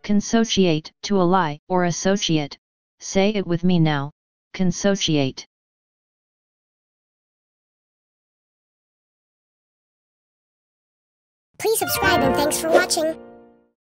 Consociate, to ally or associate. Say it with me now. Consociate. Please subscribe and thanks for watching.